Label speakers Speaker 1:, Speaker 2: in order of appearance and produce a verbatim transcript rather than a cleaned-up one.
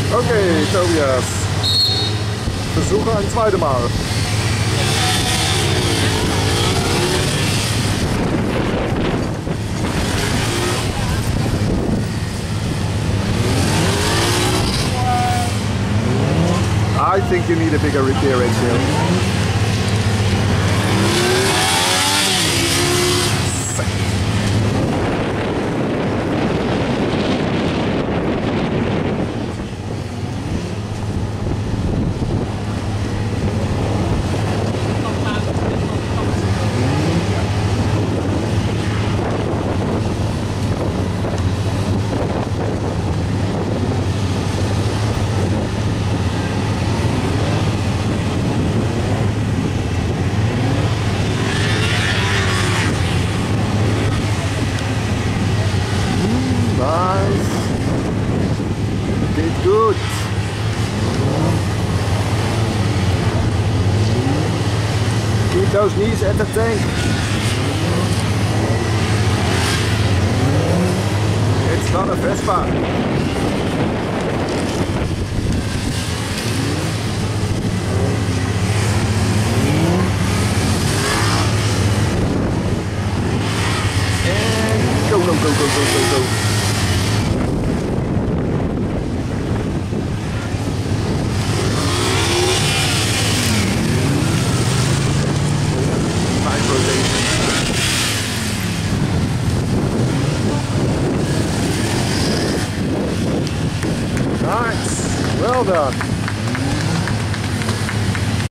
Speaker 1: Okay, Tobias. Versuche ein zweites Mal. I think you need a bigger repair ratio. Good. Keep those knees at the tank. It's not a Vespa. And go, go, go, go, go, go, go. Nice, well done.